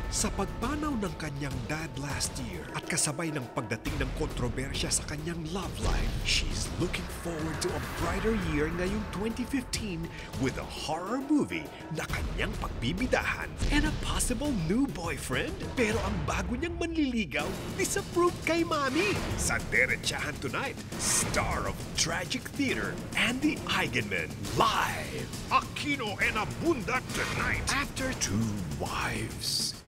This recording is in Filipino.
Sa pagpanaw ng kanyang dad last year at kasabay ng pagdating ng kontrobersya sa kanyang love life, she's looking forward to a brighter year ngayong 2015 with a horror movie na kanyang pagbibidahan and a possible new boyfriend. Pero ang bago niyang manliligaw, disapproved kay Mami. Sa Derechahan tonight, star of tragic theater, Andy Eigenman, live. Aquino and Abunda tonight after Two Wives.